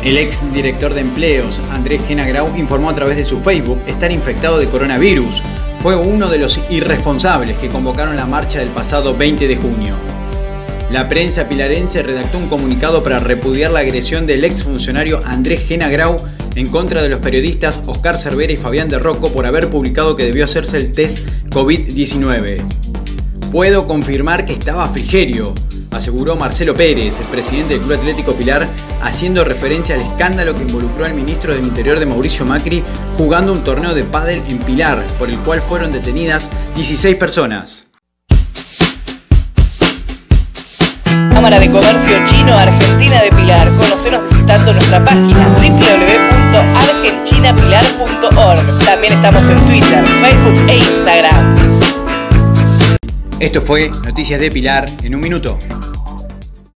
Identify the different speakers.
Speaker 1: El ex director de empleos, Andrés Gena Grau, informó a través de su Facebook estar infectado de coronavirus. Fue uno de los irresponsables que convocaron la marcha del pasado 20 de junio. La prensa pilarense redactó un comunicado para repudiar la agresión del exfuncionario Andrés Gena Grau en contra de los periodistas Oscar Cervera y Fabián de Rocco por haber publicado que debió hacerse el test COVID-19. Puedo confirmar que estaba Frigerio, aseguró Marcelo Pérez, el presidente del Club Atlético Pilar, haciendo referencia al escándalo que involucró al ministro del Interior de Mauricio Macri jugando un torneo de pádel en Pilar, por el cual fueron detenidas 16 personas.
Speaker 2: Cámara de Comercio Chino Argentina de Pilar. Conocenos visitando nuestra página www.argenchinapilar.org. También estamos en Twitter, Facebook e Instagram.
Speaker 1: Esto fue Noticias de Pilar en un minuto.